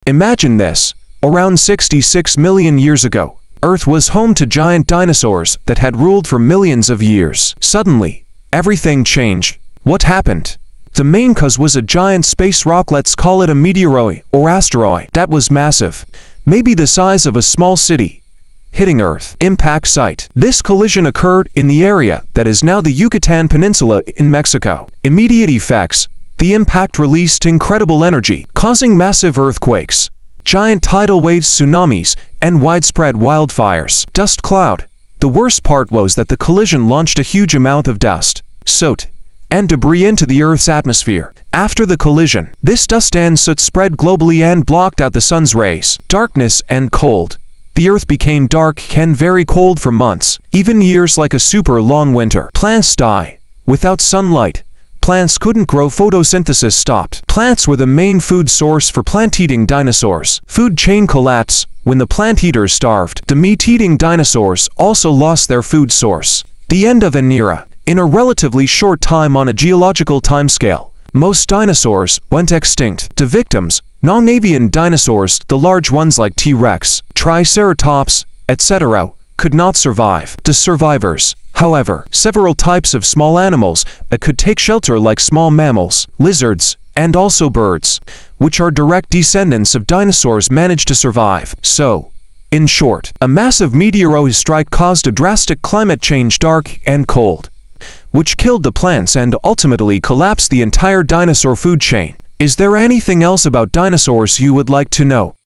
Imagine this. Around 66 million years ago, Earth was home to giant dinosaurs that had ruled for millions of years. Suddenly, everything changed. What happened? The main cause was a giant space rock, let's call it a meteoroid or asteroid, that was massive, maybe the size of a small city, hitting Earth. Impact site. This collision occurred in the area that is now the Yucatan Peninsula in Mexico. Immediate effects. The impact released incredible energy, causing massive earthquakes, giant tidal waves, tsunamis, and widespread wildfires. Dust cloud. The worst part was that the collision launched a huge amount of dust, soot, and debris into the Earth's atmosphere. After the collision, this dust and soot spread globally and blocked out the sun's rays. Darkness and cold. The Earth became dark and very cold for months, even years, like a super long winter. Plants die. Without sunlight, plants couldn't grow. Photosynthesis stopped. Plants were the main food source for plant-eating dinosaurs. Food chain collapse. When the plant eaters starved, the meat-eating dinosaurs also lost their food source. The end of an era. In a relatively short time on a geological timescale, most dinosaurs went extinct. The victims, non-avian dinosaurs, the large ones like T-Rex, Triceratops, etc., could not survive. The survivors, however, several types of small animals that could take shelter, like small mammals, lizards, and also birds, which are direct descendants of dinosaurs, managed to survive. So, in short, a massive meteoroid strike caused a drastic climate change, dark and cold, which killed the plants and ultimately collapsed the entire dinosaur food chain. Is there anything else about dinosaurs you would like to know?